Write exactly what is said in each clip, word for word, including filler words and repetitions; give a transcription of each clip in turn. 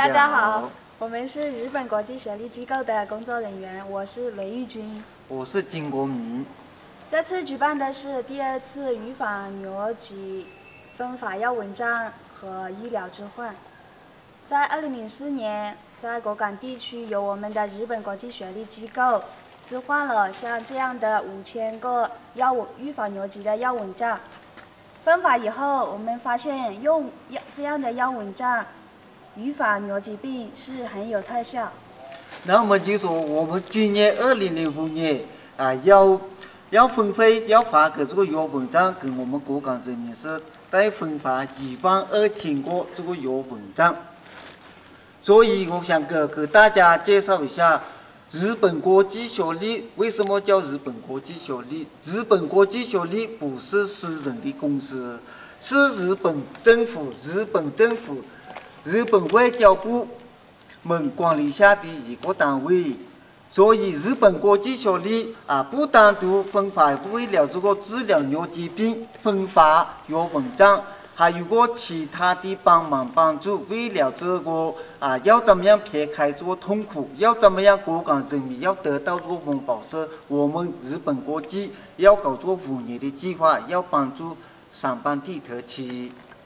大家好，我们是日本国际学历机构的工作人员，我是雷玉君， 我是金国民。 这次举办的是第二次预防疟疾分发药文章和医疗置换。在二零零四年，在果敢地区由我们的日本国际学历机构置换了像这样的五千个药物预防疟疾的药文章。分发以后，我们发现用药这样的药文章预防疟疾病是很有特效。 那么就说我们今年二零零五年啊，要要分配要发给这个药文章，跟我们果敢人民是再分发一万二千个这个药文章。所以我想给给大家介绍一下日本国际学历为什么叫日本国际学历？日本国际学历不是私人的公司，是日本政府、日本政府、日本外交部们管理下的一个单位。所以日本国际学历啊，不单独分发为了这个治疗疟疾病分发药文章，还有个其他的帮忙帮助，为了这个啊，要怎么样撇开这个痛苦，要怎么样果敢人民要得到这个温饱是我们日本国际要搞这个五年的计划，要帮助上班地特区。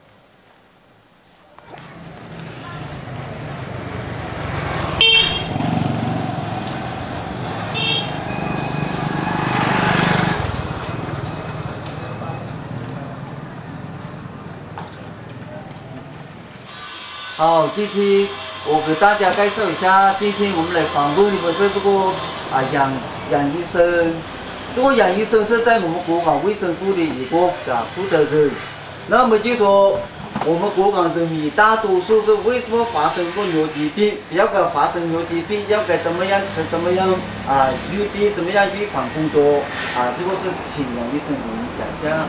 好，今天我给大家介绍一下，今天我们来访问的是这个啊杨杨医生，这个杨医生是在我们国港卫生部的一个啊负责人。那么就说我们国港人民大多数是为什么发生过疟疾病？不要该发生疟疾病，要该怎么样吃，怎么样啊预避，怎么样预防工作啊？这个是请杨医生给我们讲一下。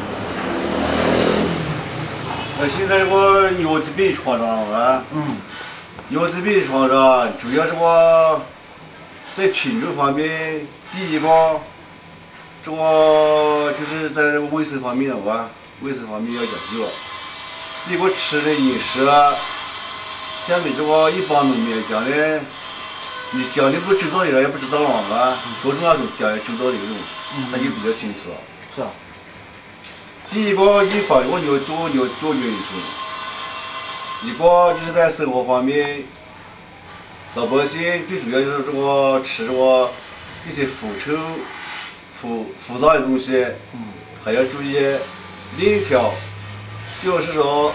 呃，现在这个疟疾病传染了，嗯，疟疾病传染主要是我在群众方面，第一个，这个就是在这个卫生方面的话，卫生方面要讲究。第一个吃的饮食，相比这个一般农民讲的，你讲的不知道的人也不知道了啊，都是那种讲的知道的那种，他就比较清楚了。 是啊。 第一个预防这个疟做疟做疟疾，一个就是在生活方面，老百姓最主要就是这个吃这个一些腐臭、腐腐烂的东西，嗯，还要注意。另一条就是说，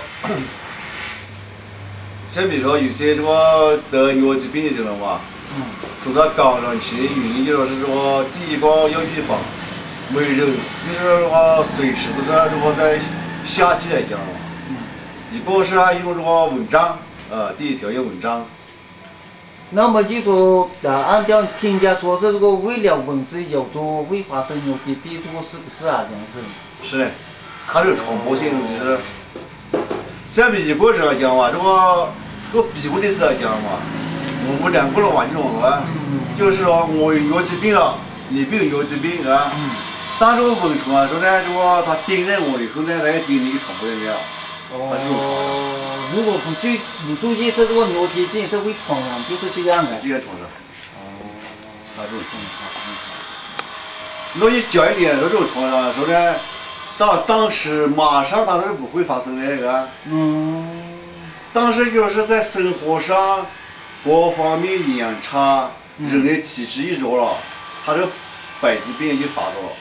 相比说有些这个得疟疾病的人嘛，嗯，从他刚上去的原因就是说，第一个要预防。每人就是说随时都是这个在夏季来讲，嗯，一个是用这个蚊帐，呃，第一条用蚊帐。 那么就说啊，按照听家说是这个为了蚊子有毒会发生疟疾病，这个是不是啊，杨医生？ 是的，它这个传播性就是，相比一个人来讲嘛，这个这个比过的事来讲嘛，我们两个人玩这种啊，嗯，就是说我有疟疾病了，你没有疟疾病啊。嗯，当这个蚊虫啊，说呢，这个它叮在我以后呢，它也叮你传播进去了。 哦，如果不注不注意，这个疟疾病是会传染，就是这样的。 这样传染。哦，它这种传染。那你讲一点，说这种传染，说呢，当当时马上当然不会发生那个。嗯。当时就是在生活上各方面营养差，人的体质一弱了，它这个白疾病就发作了。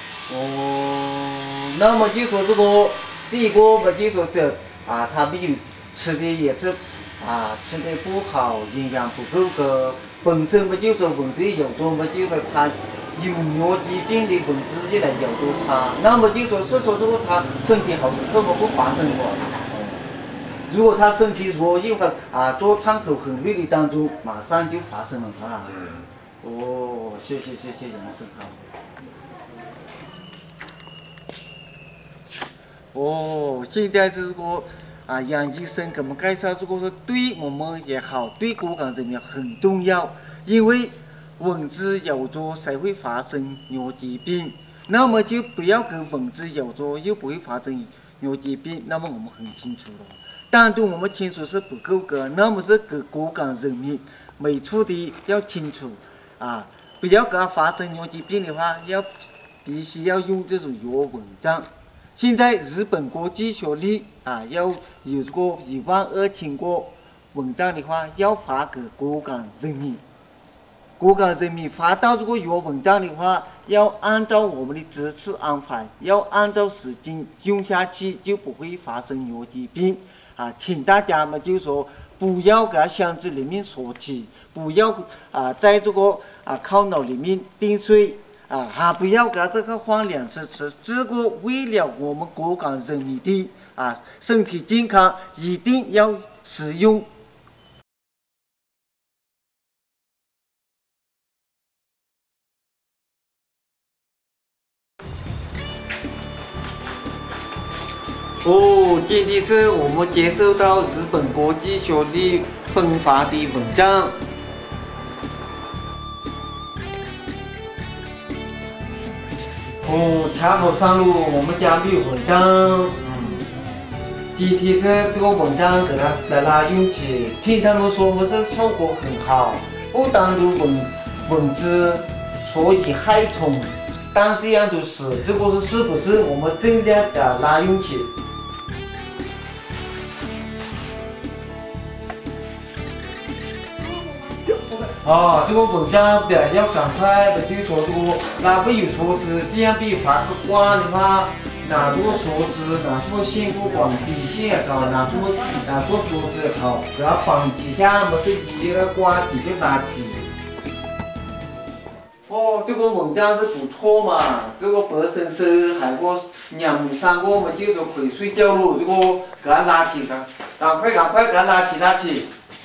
哦，那么就说这个第一个嘛，就说的啊，他没有吃的也是啊，吃的不好，营养不够个，本身嘛就说蚊子有毒嘛，就说他有疟疾病的蚊子就来咬毒他，那么就说是说如果他身体好，根本不发生过。如果他身体弱，一会儿啊，做烫口很热的当中，马上就发生了啊。哦，谢谢谢谢杨医生好。哦，现在是个啊，杨医生给我们介绍这个是对我们也好，对果敢人民很重要，因为蚊子咬着才会发生疟疾病，那么就不要跟蚊子咬着，又不会发生疟疾病，那么我们很清楚了。 单独我们清楚是不够格，那么是给果敢人民每处的要清楚啊，不要给它发生疟疾病的话，要必须要用这种药文章。现在日本国际学历啊，要有个一万二千个文章的话，要发给果敢人民。果敢人民发到这个药文章的话，要按照我们的指示安排，要按照时间用下去，就不会发生疟疾病。啊，请大家嘛，就说不要给箱子里面锁起，不要啊，在这个啊靠脑里面定睡啊，还不要给这个放两次吃。这个为了我们果敢人民的啊身体健康，一定要使用。哦，今天是我们接受到日本国际学历分发的文章。哦，差不多上路，我们家的文章。嗯。今天是这个文章给他来拉用起，听他们说我是效果很好，不单有文文字，所以害虫，但是样都死，这个是是不是我们尽量给他拉用起？哦，这个文章的要赶快的，就说这个那不有锁子，这样比发个光的话，拿这个锁子，拿这个线不管底线也好，拿这个拿这个锁子也好，给它绑几下，没事一个挂起就拿起。哦，这个文章是不错嘛，这个白生生还个两亩三个嘛，就说可以睡觉喽，这个给它拉起，赶赶快赶快给它拉起拉起。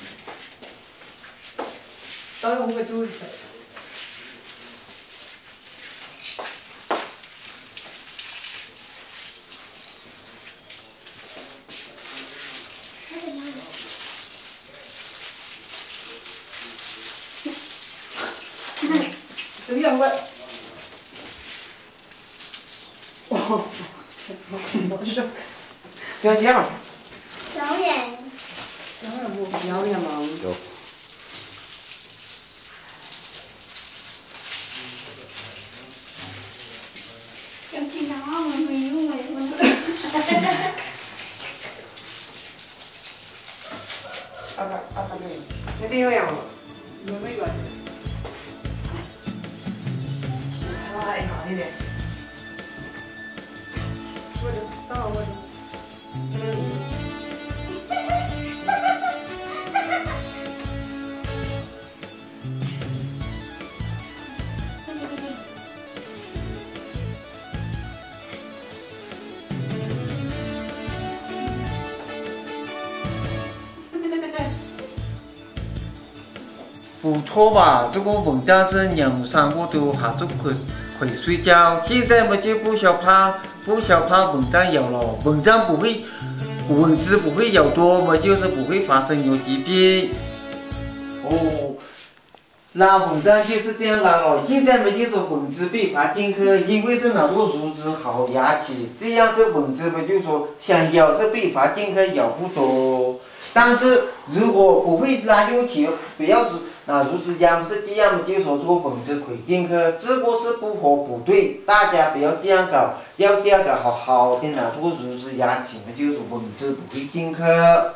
当然我们就是。怎么样？我。哦，我是。不要这样。 小脸。 小脸不不要脸吗？有。阿爸阿爸对，那边有样吗？有没有？哎呀，那边。我这，到我这。嗯。 不错吧？这个文章是两三个都还是可可以睡觉。现在嘛就不小怕不小怕文章咬了，文章不会文字不会咬多嘛，就是不会发生疟疾病。哦，拉文章就是这样拉了。现在嘛就是文字被罚进去，因为是拿这个竹子好压起，这样是文字嘛就说想咬是被罚进去咬不着。但是如果不会拉用起，不要拿竹子压是这样，就说这个文字可以进去，这个是不合不对，大家不要这样搞，要这样搞好好的拿这个竹子压起，就是文字不会进去。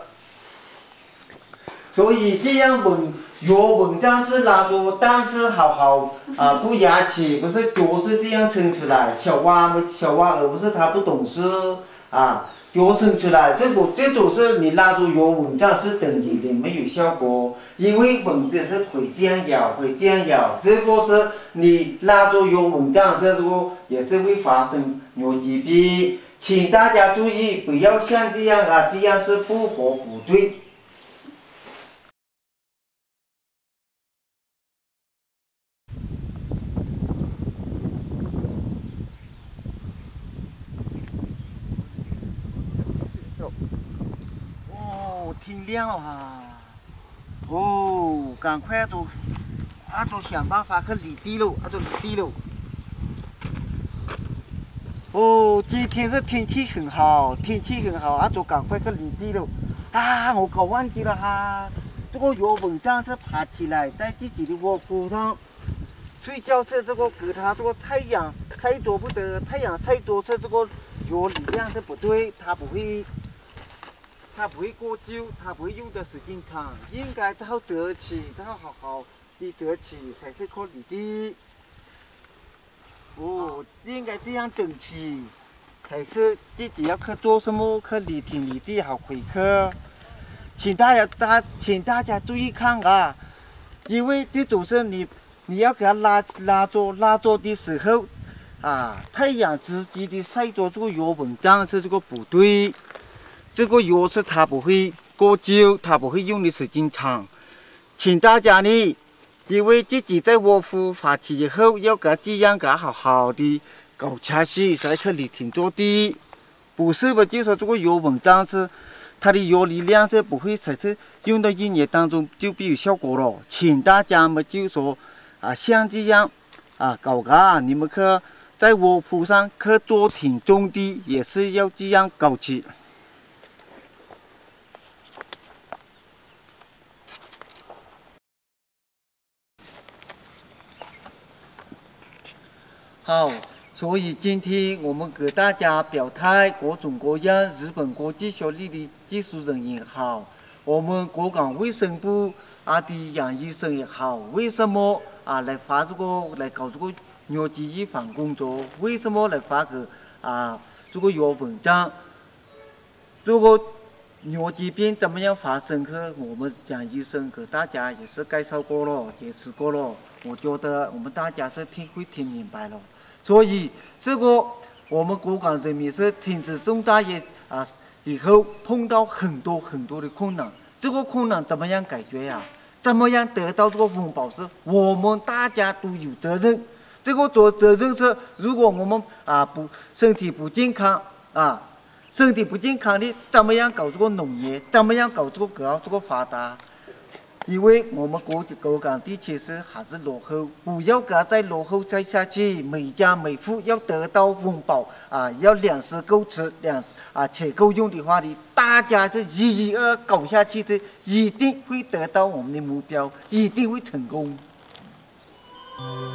所以这样文有文章是拉多，但是好好啊不压起，不是脚是这样撑出来，小蛙小蛙而不是他不懂事啊。脚伸出来，这个这种是你拉住有文章是等于的没有效果，因为文字是可以这样咬，可以这样咬，这个是你拉住有文章，这个也是会发生疟疾病，请大家注意，不要像这样啊，这样是不合不对。哦，天亮了哈！哦，赶快都，啊都想办法去犁地喽，啊都犁地喽。哦，今天是天气很好，天气很好，啊都赶快去犁地喽。 啊，我搞忘记了哈，这个药文章是爬起来在自己的窝铺上睡觉是这个给它这个太阳晒多不得，太阳晒多是这个药力量是不对，它不会。 它不会过久，它不会用的时间长，应该要折起，要好好的折起才是合理的。哦，应该这样整齐，才是自己要去做什么，去理挺理地好回去。请大家大，请大家注意看啊，因为这种是你你要给它拉拉着拉着的时候，啊，太阳直接的晒着这个药文章是这个不对。 这个药是它不会过久，它不会用的时间长。请大家呢，因为自己在窝铺发起以后，要给这样给好好的搞下去，才去理挺做的。不是吧？就说这个药文章是它的药力量是不会才是用到一年当中就必有效果了。请大家们就说啊，像这样啊搞个，你们去在窝铺上去做挺种的，也是要这样搞起。 好，所以今天我们给大家表态，各种各样日本国际学历的技术人也好，我们国港卫生部啊的杨医生也好，为什么啊来发这个来搞这个疟疾预防工作？为什么来发个啊这个药文章？如果疟疾病怎么样发生？去我们杨医生给大家也是介绍过了，解释过了。我觉得我们大家是听会听明白了。 所以，这个我们国港人民是挺直重大也啊，以后碰到很多很多的困难，这个困难怎么样解决呀？怎么样得到这个温饱是我们大家都有责任。这个责责任是，如果我们啊不身体不健康啊，身体不健康的，怎么样搞这个农业？怎么样搞这个搞这个发达？ 因为我们国国港地区是还是落后，不要给它再落后再下去。每家每户要得到温饱啊，要粮食够吃，粮啊且够用的话呢，大家是一一二搞下去的，一定会得到我们的目标，一定会成功。